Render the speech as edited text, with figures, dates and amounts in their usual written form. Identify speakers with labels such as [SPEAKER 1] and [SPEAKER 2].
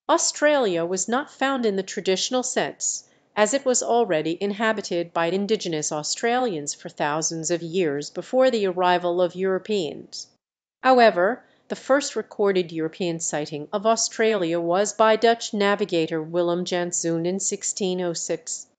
[SPEAKER 1] Australia was not found in the traditional sense, as it was already inhabited by indigenous Australians for thousands of years before the arrival of Europeans. However, the first recorded European sighting of Australia was by Dutch navigator Willem Janszoon in 1606.